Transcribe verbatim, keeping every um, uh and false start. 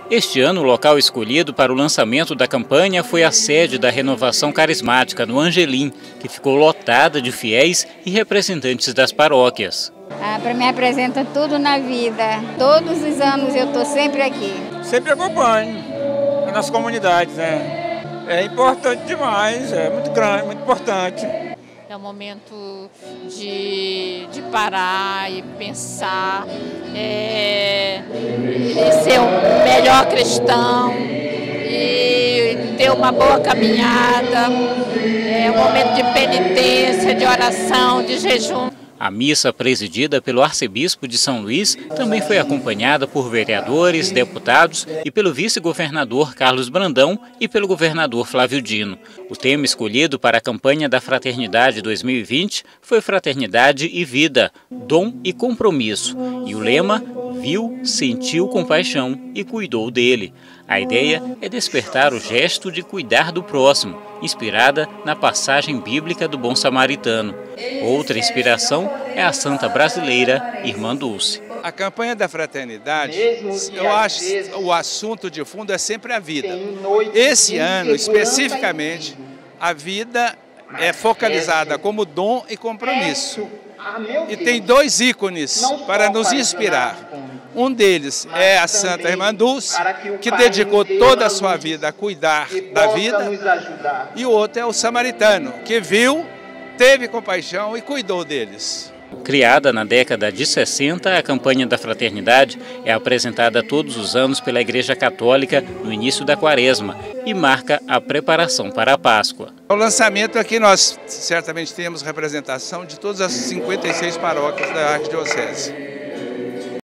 Este ano, o local escolhido para o lançamento da campanha foi a sede da Renovação Carismática, no Angelim, que ficou lotada de fiéis e representantes das paróquias. Ah, para mim representa tudo na vida. Todos os anos eu estou sempre aqui. Sempre acompanho nas comunidades, né? É importante demais, é muito grande, muito importante. É um momento de, de parar e pensar, é, e ser um melhor cristão e ter uma boa caminhada. É um momento de penitência, de oração, de jejum. A missa, presidida pelo arcebispo de São Luís, também foi acompanhada por vereadores, deputados e pelo vice-governador Carlos Brandão e pelo governador Flávio Dino. O tema escolhido para a campanha da Fraternidade dois mil e vinte foi Fraternidade e Vida, Dom e Compromisso. E o lema: viu, sentiu compaixão e cuidou dele. A ideia é despertar o gesto de cuidar do próximo, inspirada na passagem bíblica do Bom Samaritano. Outra inspiração é a santa brasileira Irmã Dulce. A campanha da fraternidade, eu acho que o assunto de fundo é sempre a vida. Esse ano, especificamente, a vida é focalizada como dom e compromisso. E tem dois ícones para nos inspirar. Um deles é a Santa Irmã Dulce, que dedicou toda a sua vida a cuidar da vida. E o outro é o Samaritano, que viu, teve compaixão e cuidou deles. Criada na década de sessenta, a campanha da Fraternidade é apresentada todos os anos pela Igreja Católica no início da Quaresma e marca a preparação para a Páscoa. O lançamento aqui nós certamente temos representação de todas as cinquenta e seis paróquias da Arquidiocese.